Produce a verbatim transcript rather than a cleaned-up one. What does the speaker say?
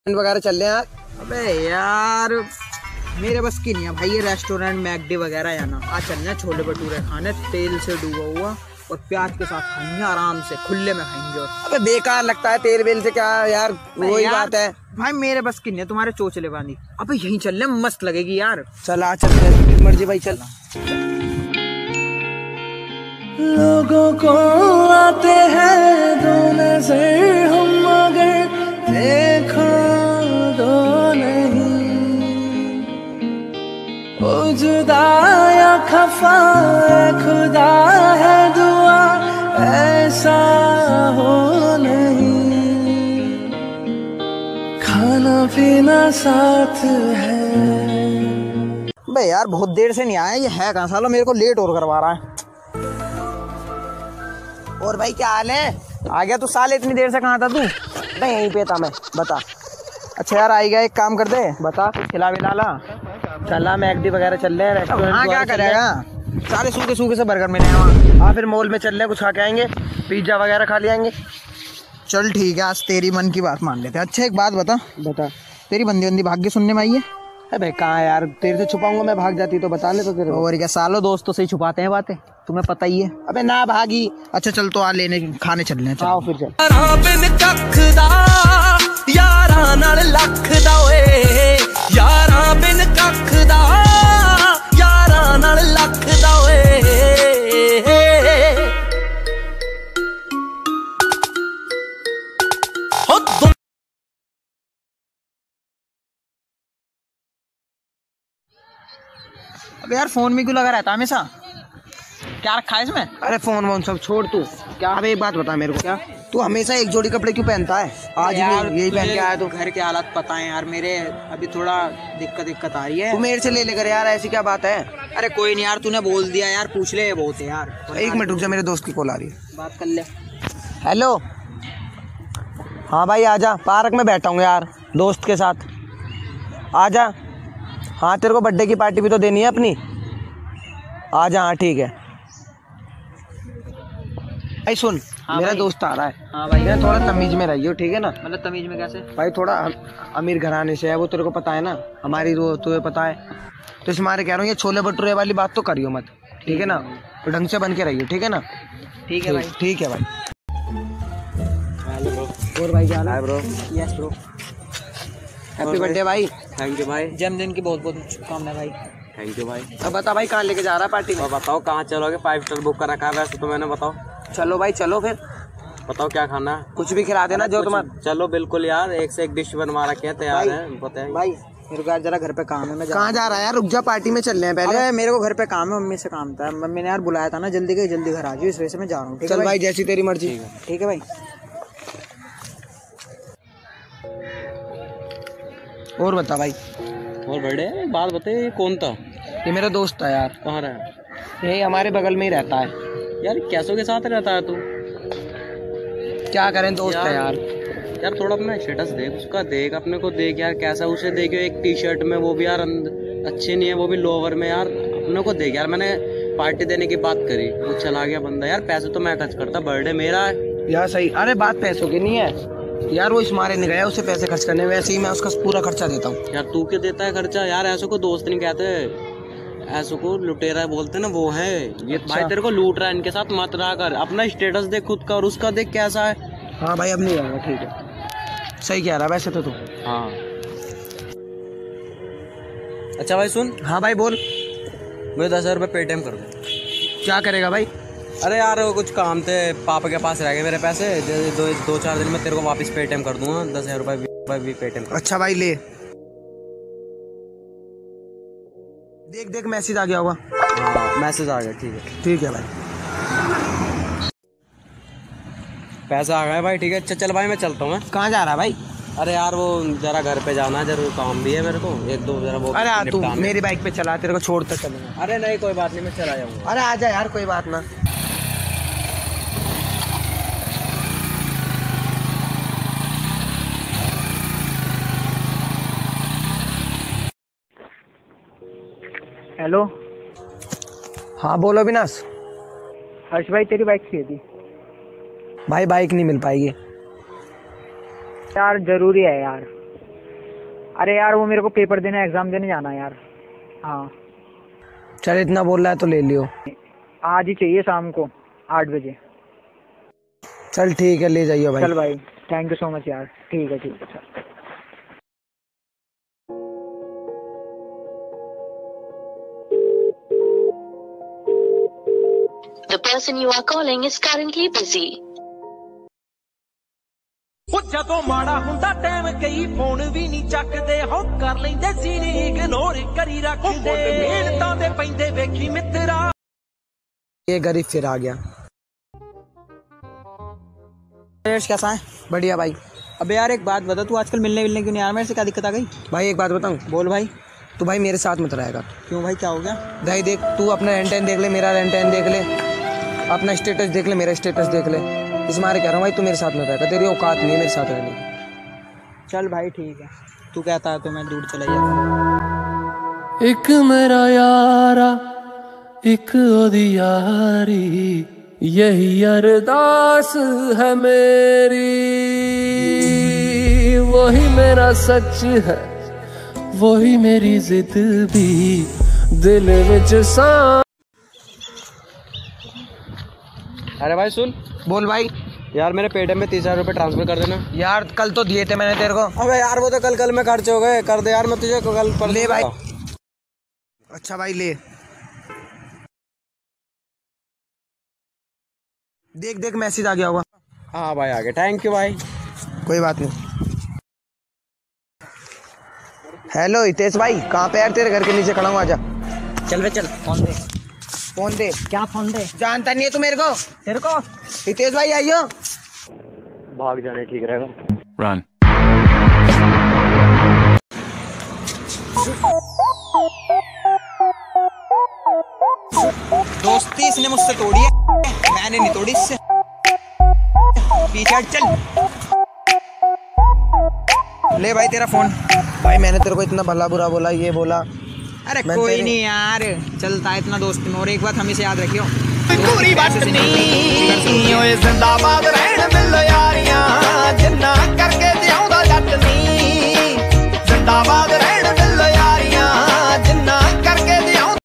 वगैरह चल रहे हैं यार। अबे यार मेरे बस की नहीं है भाई ये रेस्टोरेंट मैकडी वगैरह जाना। आज चलना छोले भटूरे खाने तेल से डूबा हुआ और प्याज के साथ खाएंगे आराम से खुले में खाएंगे। अबे बेकार लगता है तेल बेल से क्या यार, वही बात है भाई मेरे बस की नहीं है तुम्हारे चोचले बांधी। अबे यहीं चलने मस्त लगेगी यार। चल आ चलते हैं, मर्जी भाई चल। लोगों को आते हैं दो नजर हम मगर देखो दो नहीं, ओ जुदा या खफा खुदा है दुआ ऐसा हो नहीं, खाना पीना साथ है। बे यार बहुत देर से नहीं आया, ये है कहाँ साला, मेरे को लेट और करवा रहा है। और भाई क्या हाल है? आ गया तू साले, इतनी देर से कहाँ था तू? नहीं यहीं पे था मैं, बता। अच्छा यार आई गया, एक काम कर दे, बता। खिला विला ला। चला मैकडी वगैरह चल रहे हैं, रेस्टोरेंट। हाँ क्या करेगा, सारे सूखे सूखे से बर्गर मिले हैं वहाँ। हाँ फिर मॉल में चल रहे हैं, कुछ खा के आएंगे, पिज्जा वगैरह खा ले आएंगे। चल ठीक है, आज तेरी मन की बात मान लेते हैं। अच्छा एक बात बता बता। तेरी बंदी बंदी भाग्य सुनने में आई है? अबे कहाँ यार, तेरे से छुपाऊंगा मैं, भाग जाती तो बता ले तो तेरे को। और क्या सालों दोस्तों से ही छुपाते हैं बातें, तुम्हें पता ही है। अबे ना भागी। अच्छा चल तो आ लेने खाने चल रहे हैं। आओ फिर चल। यारा नाल लख दा ओए, यारा बिन कख दा, यारा नाल लख दा ओए। अब यार फोन में क्यों लगा रहता हमेशा, क्या रखा है इसमें? अरे फोन वोन सब छोड़ तू। क्या? अब एक बात बता मेरे को, क्या तू हमेशा एक जोड़ी कपड़े क्यों पहनता है? आज भी यही पहन के आया तू? घर के हालात पता है यार मेरे, अभी थोड़ा दिक्कत दिक्कत आ रही है। तू मेरे से ले लेकर यार, ऐसी क्या बात है? अरे कोई नहीं यार, तूने बोल दिया यार, पूछ ले, बहुत है यार। एक मिनट रुक जा, मेरे दोस्त की कॉल आ रही है, बात कर ले। हेलो। हाँ भाई आजा, पार्क में बैठा हूँ यार दोस्त के साथ, आजा। हाँ तेरे को बर्थडे की पार्टी भी तो देनी है अपनी, आजा। हाँ ठीक है। भाई सुन, हाँ मेरा भाई। दोस्त आ रहा है। हाँ भाई। मैं थोड़ा तमीज में रहियो, ठीक है ना? मतलब तमीज में कैसे? भाई थोड़ा अमीर घराने से है वो, तेरे को पता है ना, हमारी वो तुम्हें पता है, तो इस मारे कह रहा हूँ ये छोले भटूरे वाली बात तो करियो मत, ठीक है ना? तो ढंग से बन के रहियो, ठीक है ना? ठीक है भाई। ठीक है भाई। Hello bro. और भाई क्या हाल है? Hi bro. Yes bro. Happy birthday भाई। थैंक यू भाई। जन्मदिन की बहुत बहुत शुभकामनाएं भाई। थैंक यू भाई। अब बता भाई कहाँ लेके जा रहा है पार्टी में? और बताओ कहाँ चलोगे? फाइव स्टार बुक कर रखा है वैसे तो मैंने। बताओ। चलो भाई चलो फिर, बताओ क्या खाना है? कुछ भी खिला देना जो तुम्हारा। चलो बिल्कुल यार, एक से एक डिश बनवा रखे हैं, तैयार है, बताइए भाई मेरे को जरा घर पे काम है, मैं जा कहाँ जा रहा है यार? रुक जा, पार्टी में चल रहे हैं पहले। अरे मेरे को घर पे काम है, मम्मी से काम था, मम्मी ने यार बुलाया था ना, जल्दी गई जल्दी घर आ जाओ, इस वजह से मैं जा रहा हूँ। चल भाई जैसी तेरी मर्जी। ठीक है भाई। और बता भाई। और बर्थडे बात बताइए, कौन था? ये मेरा दोस्त था यार, कहाँ रहा है? यही हमारे बगल में ही रहता है। यार कैसों के साथ रहता है तू? क्या करें, दोस्त है यार। यार थोड़ा अपना स्टेटस देख उसका, देख अपने को देख यार, कैसा उसे देखियो एक टी शर्ट में, वो भी यार अच्छी नहीं है, वो भी लोअर में यार, अपने को देख यार। मैंने पार्टी देने की बात करी, वो चला गया बंदा। यार पैसे तो मैं खर्च करता, बर्थडे मेरा है यार सही। अरे बात पैसों की नहीं है यार, वो इस मारे नहीं गया उसे पैसे खर्च करने, वैसे ही मैं उसका पूरा खर्चा देता हूँ। यार। तू क्या देता है खर्चा यार? ऐसे को दोस्त नहीं कहते, ऐसे को लुटेरा बोलते ना, वो है ये। अच्छा। भाई तेरे को लूट रहा है, इनके साथ मत रहा कर, अपना स्टेटस देख खुद का और उसका देख कैसा है। हाँ भाई अब नहीं आएगा, ठीक है, सही कह रहा वैसे तो तू। हाँ अच्छा भाई सुन। हाँ भाई बोल। मुझे दस हजार रुपये पेटीएम कर दो। क्या करेगा भाई? अरे यार वो कुछ काम थे, पापा के पास रह गए मेरे पैसे, दो दो चार दिन में तेरे को वापस पेटीएम कर दूंगा, दस हजार रुपये भी पेटीएम कर। अच्छा भाई ले, देख देख मैसेज आ गया होगा। हाँ मैसेज आ गया, ठीक है। ठीक है भाई, पैसा आ गया भाई, ठीक है। अच्छा चल भाई मैं चलता हूँ। कहाँ जा रहा है भाई? अरे यार वो जरा घर पे जाना है, जरूर काम भी है मेरे को, एक दो जरा वो। अरे आ तू निपटाना है। मेरी बाइक पे चला, तेरे को छोड़ कर चलूंगा। अरे नहीं कोई बात नहीं, मैं चला जाऊंगा। अरे आजा यार, कोई बात ना। हेलो। हाँ बोलो विनाश। हर्ष भाई तेरी बाइक चाहिए थी। भाई बाइक नहीं मिल पाएगी यार जरूरी है यार। अरे यार वो मेरे को पेपर देने एग्जाम देने जाना है यार। हाँ चल इतना बोल रहा है तो ले लियो। आज ही चाहिए शाम को आठ बजे। चल ठीक है ले जाइयो भाई। चल भाई थैंक यू सो मच यार। ठीक है ठीक है चल। The person you are calling is currently busy. ਉਹ ਜਦੋਂ ਮਾੜਾ ਹੁੰਦਾ ਟਾਈਮ ਕਈ ਫੋਨ ਵੀ ਨਹੀਂ ਚੱਕਦੇ ਹੋ ਕਰ ਲੈਂਦੇ ਸੀ ਨੀ ਇਗਨੋਰ ਕਰੀ ਰੱਖਦੇ ਮਿਹਨਤਾਂ ਦੇ ਪੈਂਦੇ ਵੇਖੀ ਮਿੱਤਰਾ। ये गरीब फिर आ गया। कैसा है? बढ़िया भाई। अबे यार एक बात बता, तू आजकल मिलने मिलने क्यों नहीं आ रहा मेरे से? क्या दिक्कत आ गई? भाई एक बात बताऊं? बोल भाई। तू भाई मेरे साथ मत रहेगा। क्यों भाई क्या हो गया? भाई देख तू अपना रेंट देख ले, मेरा रेंट देख ले, अपना स्टेटस देख ले, मेरा स्टेटस देख ले। इस मारे कह रहा हूँ भाई तू मेरे साथ मत रहेगा, तेरी औकात नहीं है मेरे साथ रहने की। चल भाई ठीक है, तू कहता है तो मैं दूर चला जाता। एक मेरा यारा एक ओदी यारी, यही अरदास है मेरी, वही मेरा सच है वही मेरी जिद भी दिल विच सा। अरे भाई सुन। बोल भाई। यार मेरे पेटीएम में तीस हजार रुपये ट्रांसफर कर देना। यार कल तो दिए थे मैंने तेरे को। अबे यार वो तो कल कल में खर्च हो गए, कर दे यार, मैं तुझे कल पर ले भाई। अच्छा भाई ले। देख देख मैसेज आ गया होगा। हाँ भाई आ गया, थैंक यू भाई। कोई बात नहीं। हेलो हितेश भाई, कहाँ पे यार? तेरे घर के नीचे खड़ा हूँ, आजा। चल वे चल। फोन दे। फोन दे। क्या फोन दे? जानता नहीं है तू मेरे को? तेरे को हितेश भाई आइयो। भाग जाने ठीक रहेगा। Run. दोस्ती इसने मुझसे तोड़ी है, मैंने नहीं तोड़ी इससे। पीछे हट चल। ले भाई तेरा फोन। भाई मैंने तेरे को इतना भला बुरा बोला, ये बोला। अरे मैं कोई तेरे- नहीं यार, चलता है इतना दोस्ती में। और एक बात हमेशा याद रखियो, पूरी बात नहीं, जिंदाबाद रहना।